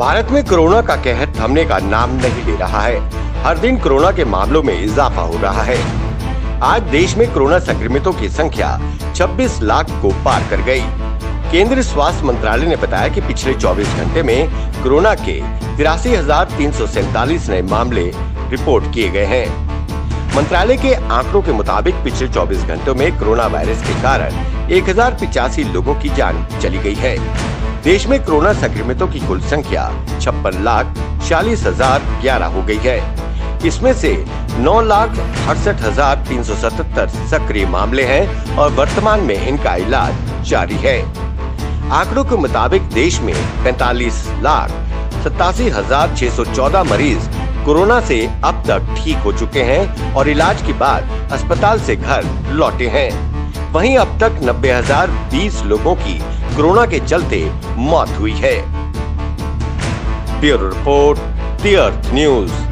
भारत में कोरोना का कहर थमने का नाम नहीं ले रहा है। हर दिन कोरोना के मामलों में इजाफा हो रहा है। आज देश में कोरोना संक्रमितों की संख्या 26 लाख को पार कर गई। केंद्रीय स्वास्थ्य मंत्रालय ने बताया कि पिछले 24 घंटे में कोरोना के 83,347 नए मामले रिपोर्ट किए गए हैं। मंत्रालय के आंकड़ों के मुताबिक पिछले 24 घंटों में कोरोना वायरस के कारण 1085 लोगों की जान चली गई है। देश में कोरोना संक्रमितों की कुल संख्या 56,46,011 हो गई है। इसमें से 9,68,377 सक्रिय मामले हैं और वर्तमान में इनका इलाज जारी है। आंकड़ों के मुताबिक देश में 45,87,614 मरीज कोरोना से अब तक ठीक हो चुके हैं और इलाज के बाद अस्पताल से घर लौटे हैं। वहीं अब तक 90,020 लोगों की कोरोना के चलते मौत हुई है। Bureau report, the Earth news.